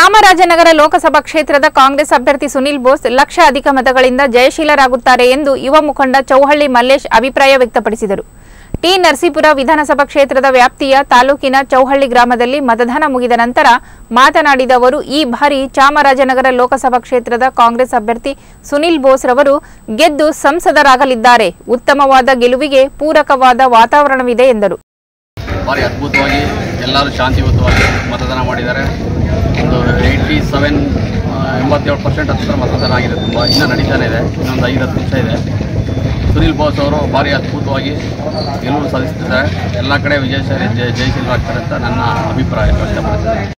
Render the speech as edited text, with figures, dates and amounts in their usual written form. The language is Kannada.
ಚಾಮರಾಜನಗರ ಲೋಕಸಭಾ ಕ್ಷೇತ್ರದ ಕಾಂಗ್ರೆಸ್ ಅಭ್ಯರ್ಥಿ ಸುನಿಲ್ ಬೋಸ್ ಲಕ್ಷ ಅಧಿಕ ಮತಗಳಿಂದ ಜಯಶೀಲರಾಗುತ್ತಾರೆ ಎಂದು ಯುವ ಮುಖಂಡ ಚೌಹಳ್ಳಿ ಮಲ್ಲೇಶ್ ಅಭಿಪ್ರಾಯ ವ್ಯಕ್ತಪಡಿಸಿದರು. ಟಿ ನರಸೀಪುರ ವಿಧಾನಸಭಾ ಕ್ಷೇತ್ರದ ವ್ಯಾಪ್ತಿಯ ತಾಲೂಕಿನ ಚೌಹಳ್ಳಿ ಗ್ರಾಮದಲ್ಲಿ ಮತದಾನ ಮುಗಿದ ನಂತರ ಮಾತನಾಡಿದ ಅವರು, ಈ ಬಾರಿ ಚಾಮರಾಜನಗರ ಲೋಕಸಭಾ ಕ್ಷೇತ್ರದ ಕಾಂಗ್ರೆಸ್ ಅಭ್ಯರ್ಥಿ ಸುನಿಲ್ ಬೋಸ್ ರವರು ಗೆದ್ದು ಸಂಸದರಾಗಲಿದ್ದಾರೆ. ಉತ್ತಮವಾದ ಗೆಲುವಿಗೆ ಪೂರಕವಾದ ವಾತಾವರಣವಿದೆ ಎಂದರು. ಭಾರಿ ಅದ್ಭುತವಾಗಿ ಎಲ್ಲರೂ ಶಾಂತಿಯುತವಾಗಿ ಮತದಾನ ಮಾಡಿದ್ದಾರೆ. ಒಂದು 87% ಹತ್ತಿರ ಮತದಾನ ಆಗಿದೆ. ತುಂಬ ಇನ್ನೂ ನಡೀತಾನೆ ಇದೆ. ಇನ್ನೊಂದು 5-10 ನಿಮಿಷ ಇದೆ. ಸುನಿಲ್ ಬೋಸ್ ಅವರು ಭಾರಿ ಅದ್ಭುತವಾಗಿ ಗೆಲುವು ಸಾಧಿಸ್ತಿದ್ದಾರೆ. ಎಲ್ಲ ಕಡೆ ಜಯಶೀಲರಾಗ್ತಾರೆ ಅಂತ ನನ್ನ ಅಭಿಪ್ರಾಯ ವ್ಯಕ್ತಪಡಿಸಿದ್ದಾರೆ.